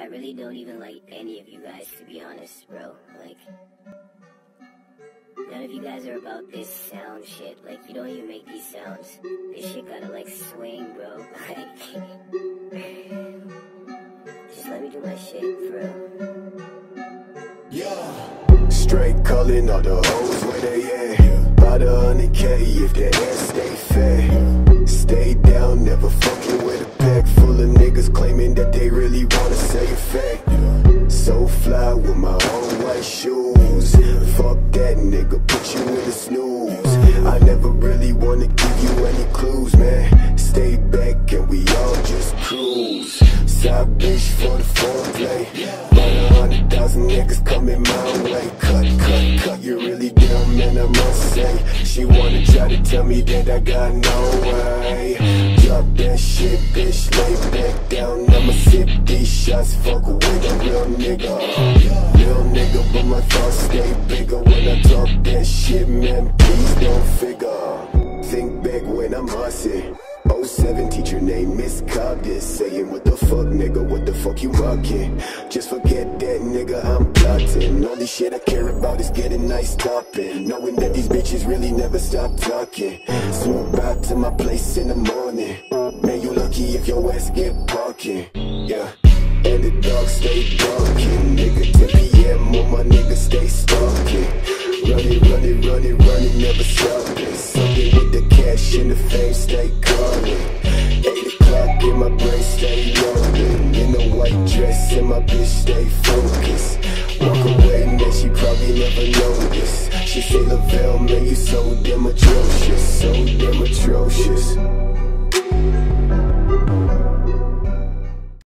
I really don't even like any of you guys, to be honest, bro. Like, none of you guys are about this sound shit. Like, you don't even make these sounds. This shit gotta, like, swing, bro. Like, just let me do my shit, for real. Yeah. Straight calling all the hoes where they at. About 100K if that ass stay fat. Stay down, never fucking with a pack full of niggas claiming that they really wanna say a fact. So fly with my own white shoes. Fuck that nigga, put you in a snooze. I never really wanna give you any clues, man. Stay back and we all just cruise. Side bitch for the foreplay. About 100,000 niggas coming my way. Cut, you really dumb, man, I must say. She wanna try to tell me that I got no way. Drop that shit, bitch, lay back down. I'ma sip these shots, fuck with a real nigga. Real nigga, but my thoughts stay bigger. When I talk that shit, man, please don't figure. Think back when I'm hustling. 07 teacher named Miss Cogdis, saying what the fuck nigga, what the fuck you rockin'? Just forget that nigga, I'm plotting. Only shit I care about is getting nice topping. Knowing that these bitches really never stop talking. Swoop out to my place in the morning. Man, you lucky if your ass get parking. Yeah, and the dogs stay barking. Nigga 10 PM, all my niggas stay stalking. Running, never stopping. Something with the cash and the fame, stay calling. 8 o'clock and my brain stay rolling. In a white dress and my bitch stay focused. Walk away, man, she probably never noticed. She say, Lavelle, man, you so damn atrocious. So damn atrocious.